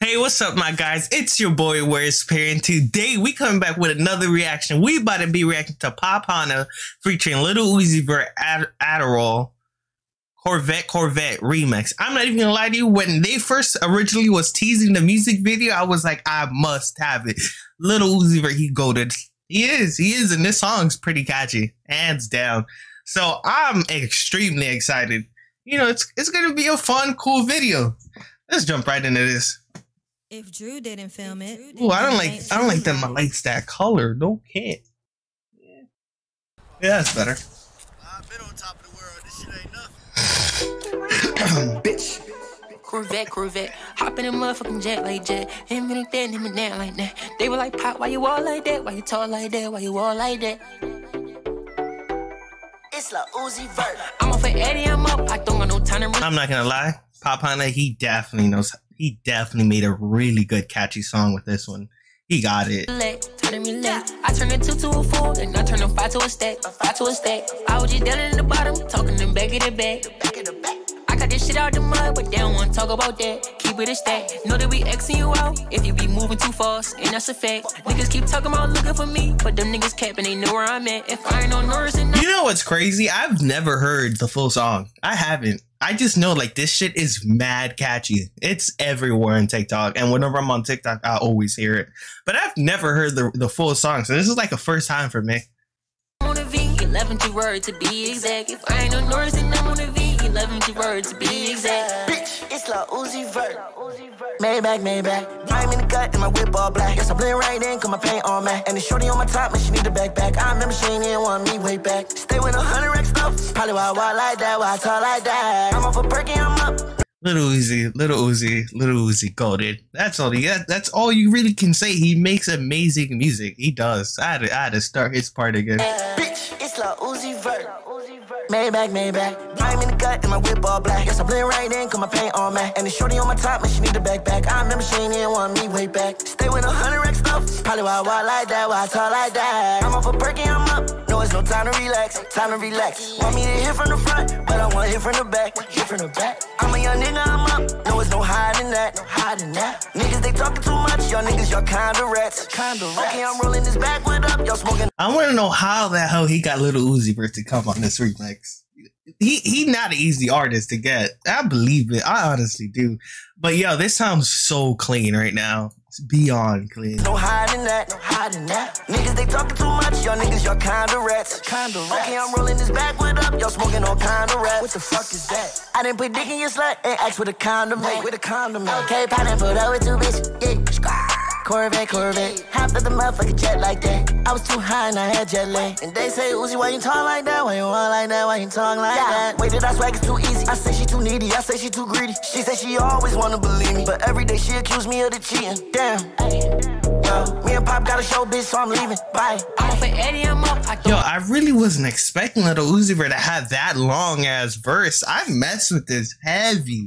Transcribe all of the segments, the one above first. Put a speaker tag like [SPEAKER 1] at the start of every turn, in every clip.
[SPEAKER 1] Hey, what's up, my guys? It's your boy Where's Parent. Today we coming back with another reaction. We about to be reacting to Pop Hana featuring Lil Uzi Vert, Adderall, Corvette remix. I'm not even gonna lie to you, when they first originally was teasing the music video, I was like, I must have it. Lil Uzi Vert, he goated. He is, and this song's pretty catchy, hands down. So I'm extremely excited. You know, it's gonna be a fun, cool video. Let's jump right into this.
[SPEAKER 2] If Drew didn't film it.
[SPEAKER 1] Ooh, I don't like that my lights that color. No can't. Yeah, that's better.
[SPEAKER 3] I've been on top of the world. This shit ain't nothing.
[SPEAKER 4] Bitch. Corvette. Hop in a motherfucking jet like jet. Him and that, him and that like that. They were like, Pop, why you all like that? Why you talk like that? Why you all like that?
[SPEAKER 3] It's Lil Uzi Vert.
[SPEAKER 4] I'm off at Eddie, I'm up. I don't got no time to
[SPEAKER 1] I'm not gonna lie. Pop Hana, he definitely knows. He definitely made a really good, catchy song with this one. He got it.
[SPEAKER 4] I turn a 2 to a 4, and I turn a 5 to a stack. I was just down in the bottom, talking them back of the back. I got this shit out the mud, but they don't want to talk about that. Keep it a stack. Know that we Xing you out if you be moving too fast, and that's a fact. Niggas keep talking about looking for me, but them niggas capping, they know where I'm at. If I ain't on Norris and
[SPEAKER 1] you know what's crazy? I've never heard the full song. I haven't. I just know like this shit is mad catchy. It's everywhere on TikTok, and whenever I'm on TikTok, I always hear it. But I've never heard the full song, so this is like a first time for me.
[SPEAKER 4] I'm on a V, 11 word to be exact. If I ain't on Norris, then I'm on a V, 11 word to be exact.
[SPEAKER 3] Bitch, it's Lil Uzi Vert. Maybach. I'm in the gut and my whip all black. Yes, I blend right in, cause my paint on matte. And the shorty on my top, man, she need a backpack. I remember she ain't even want me way back. Stay with 100x stuff. Probably why I walk like that, why I talk like that. I'm off a perky, I'm up.
[SPEAKER 1] Lil Uzi goated. That's all you really can say. He makes amazing music. He does. I had to start his part again.
[SPEAKER 3] Bitch, it's Lil Uzi Vert. Maybach. I'm in the gut and my whip all black. Yes, I blend right in, cause my paint on matte. And the shorty on my top, man, she need a backpack. I remember she ain't even want me way back. Stay with 100x stuff. Probably why I walk like that, why I talk like that. I'm off a perky, I'm up. No, it's no time to relax. Want me to hit from the front, but I want to hit from the back. I'm a young nigga, I'm up. No, it's no hiding that. Niggas, they talking too much. Y'all niggas, y'all kinda rats. Okay, I'm rolling this backwood up. Y'all smoking.
[SPEAKER 1] I want to know how the hell he got Lil Uzi Vert to come on this remix. He not an easy artist to get. I believe it. I honestly do. But yo, this sounds so clean right now. It's beyond clean.
[SPEAKER 3] No hiding that. Niggas, they talking too much. Y'all niggas, y'all kinda rats. Okay, I'm rolling this backwood up. Y'all smoking all kinda rats. What the fuck is that? I didn't put dick in your slut and ask with a condom. Okay, pattern put up with two bitches. Yeah. Corvette. Hopped up the motherfucking jet like that. I was too high and I had jet lag. And they say, Uzi, why you talk like that? Why you walk like that? Why you talk like that? Wait, did I swag it's too easy? I say she too needy. I say she too greedy. She said she always wanna believe me, but every day she accused me of the cheating. Damn. Yo, me and Pop got a show, bitch, so I'm leaving. Bye.
[SPEAKER 4] I'm off at Eddie, I'm up.
[SPEAKER 1] Yo, I really wasn't expecting Lil Uzi Vert to have that long ass verse. I messed with this heavy.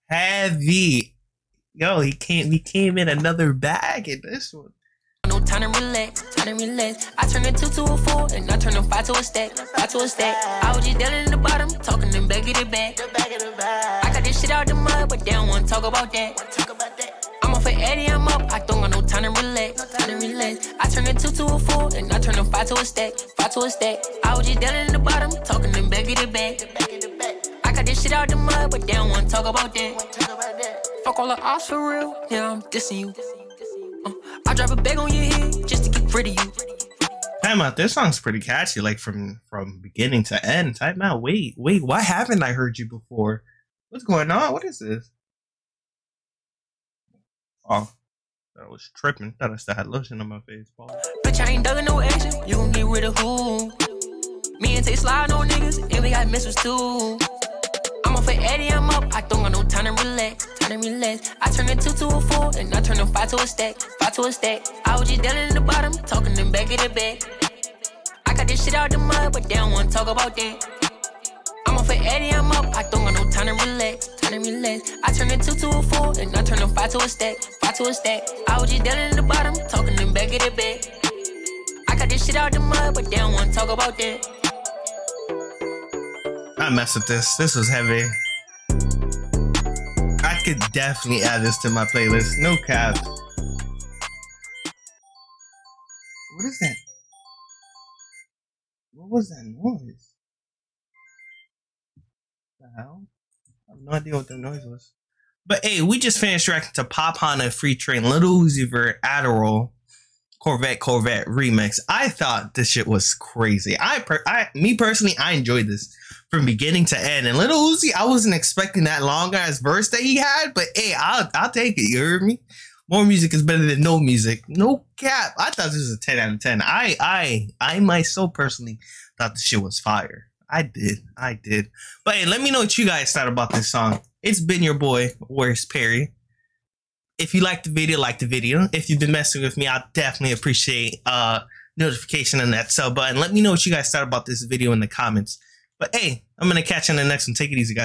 [SPEAKER 1] Yo, he came in another bag in this one.
[SPEAKER 4] No time to relax. I turn a 2 to a 4, and I turn a 5 to a stack. I was just down in the bottom, talking them back of the back. I got this shit out the mud, but they don't want to talk about that. I'm off at Eddie, I'm up. I don't got no time to relax. I turn a 2 to a 4, and I turn a 5 to a stack. I was just down in the bottom, talking them back of the back. I got this shit out the mud, but they don't want to talk about that. Fuck all the ops for real, yeah, I'm dissing you. I drop a bag on your head just to get rid of you.
[SPEAKER 1] Time out, this song's pretty catchy, like from beginning to end. Time out, wait, why haven't I heard you before? What's going on? What is this? Oh, I was tripping. Thought I still had lotion on my face.
[SPEAKER 4] Bitch, I ain't dug no action. You gon' get rid of who? Me and Tay slide on niggas, and we got missiles too. I'm off at Eddie, I'm up. I don't got no time to relax. I turn a 2 to a 4, and I turn a 5 to a stack. I was just down in the bottom, talking them back of the back. I got this shit out the mud, but they don't want to talk about that. I'm off at Eddie, I'm up. I don't got no time to relax. I turn a 2 to a 4, and I turn a 5 to a stack. I was just down in the bottom, talking them back of the back. I got this shit out the mud, but they don't want to talk about that.
[SPEAKER 1] I messed with this. This was heavy. could definitely add this to my playlist. No cap. What is that? What was that noise? What the hell? I have no idea what that noise was. But hey, we just finished reacting to Pop Hana featuring Lil Uzi Vert, Adderall, Corvette remix. I thought this shit was crazy. Me personally, I enjoyed this from beginning to end. And Lil Uzi, I wasn't expecting that long ass verse that he had, but hey, I'll take it. You heard me? More music is better than no music. No cap. I thought this was a 10 out of 10. I myself personally thought this shit was fire. I did. But hey, let me know what you guys thought about this song. It's been your boy, Worst Perry. If you liked the video, If you've been messing with me, I'll definitely appreciate notification on that sub button. Let me know what you guys thought about this video in the comments. But hey, I'm gonna catch you on the next one. Take it easy, guys.